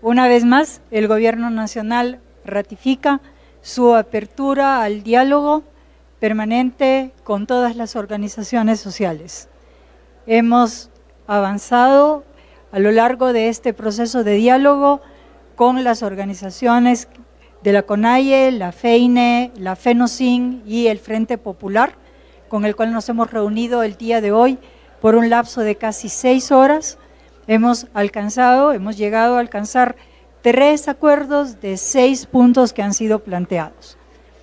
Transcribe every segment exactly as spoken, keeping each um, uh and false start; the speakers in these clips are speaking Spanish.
Una vez más, el Gobierno Nacional ratifica su apertura al diálogo permanente con todas las organizaciones sociales. Hemos avanzado a lo largo de este proceso de diálogo con las organizaciones de la CONAIE, la FEINE, la FENOCIN y el Frente Popular, con el cual nos hemos reunido el día de hoy por un lapso de casi seis horas. Hemos alcanzado, hemos llegado a alcanzar tres acuerdos de seis puntos que han sido planteados.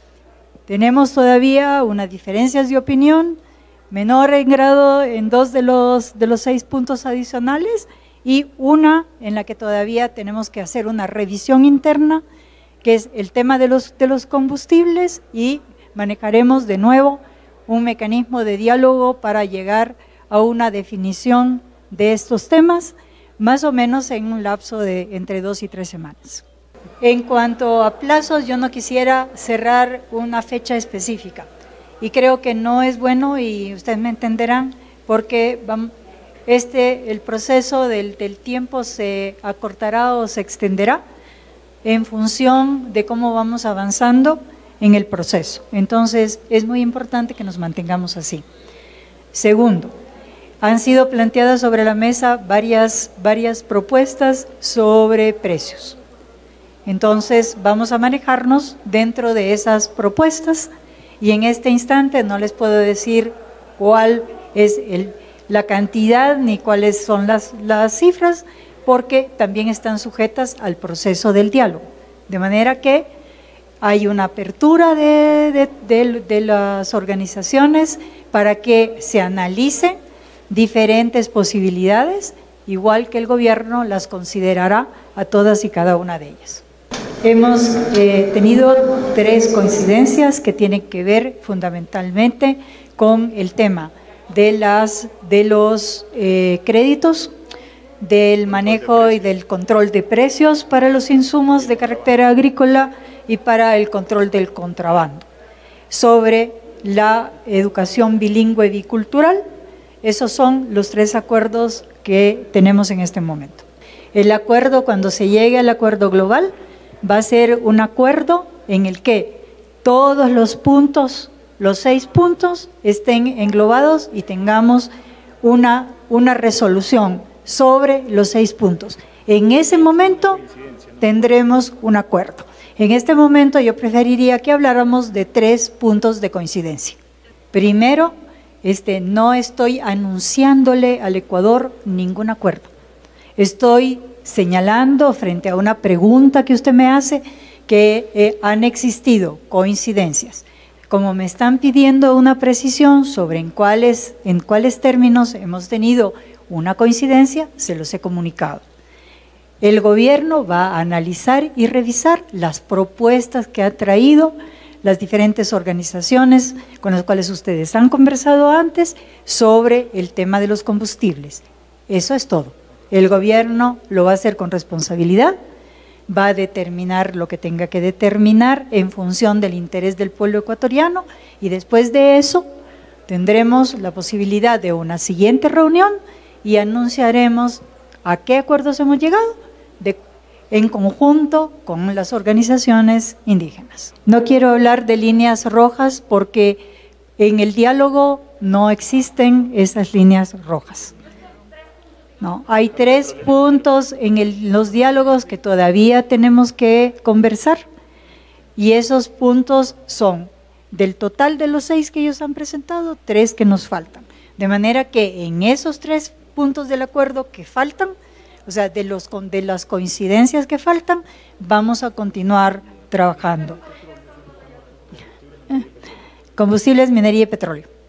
Tenemos todavía unas diferencias de opinión, menor en grado en dos de los, de los seis puntos adicionales y una en la que todavía tenemos que hacer una revisión interna, que es el tema de los, de los combustibles, y manejaremos de nuevo un mecanismo de diálogo para llegar a una definición de estos temas, más o menos en un lapso de entre dos y tres semanas. En cuanto a plazos, yo no quisiera cerrar una fecha específica y creo que no es bueno, y ustedes me entenderán, porque vamos, este, el proceso del, del tiempo se acortará o se extenderá en función de cómo vamos avanzando en el proceso. Entonces, es muy importante que nos mantengamos así. Segundo, han sido planteadas sobre la mesa varias, varias propuestas sobre precios. Entonces, vamos a manejarnos dentro de esas propuestas y en este instante no les puedo decir cuál es el, la cantidad ni cuáles son las, las cifras, porque también están sujetas al proceso del diálogo. De manera que hay una apertura de, de, de, de las organizaciones para que se analicen diferentes posibilidades, igual que el gobierno las considerará a todas y cada una de ellas. Hemos eh, tenido tres coincidencias que tienen que ver fundamentalmente con el tema de, las, de los eh, créditos, del manejo y del control de precios para los insumos de carácter agrícola y para el control del contrabando. Sobre la educación bilingüe bicultural, esos son los tres acuerdos que tenemos en este momento. El acuerdo, cuando se llegue al acuerdo global, va a ser un acuerdo en el que todos los puntos, los seis puntos, estén englobados y tengamos una, una resolución sobre los seis puntos. En ese momento tendremos un acuerdo. En este momento yo preferiría que habláramos de tres puntos de coincidencia. Primero, este, no estoy anunciándole al Ecuador ningún acuerdo. Estoy señalando frente a una pregunta que usted me hace que eh, han existido coincidencias. Como me están pidiendo una precisión sobre en cuáles, en cuáles términos hemos tenido una coincidencia, se los he comunicado. El gobierno va a analizar y revisar las propuestas que ha traído las diferentes organizaciones con las cuales ustedes han conversado antes sobre el tema de los combustibles. Eso es todo. El gobierno lo va a hacer con responsabilidad, va a determinar lo que tenga que determinar en función del interés del pueblo ecuatoriano y después de eso tendremos la posibilidad de una siguiente reunión y anunciaremos a qué acuerdos hemos llegado de, en conjunto con las organizaciones indígenas. No quiero hablar de líneas rojas porque en el diálogo no existen esas líneas rojas. No, hay tres puntos en el, los diálogos que todavía tenemos que conversar y esos puntos son del total de los seis que ellos han presentado, tres que nos faltan. De manera que en esos tres puntos del acuerdo que faltan, o sea, de, los, de las coincidencias que faltan, vamos a continuar trabajando. Combustibles, minería y petróleo.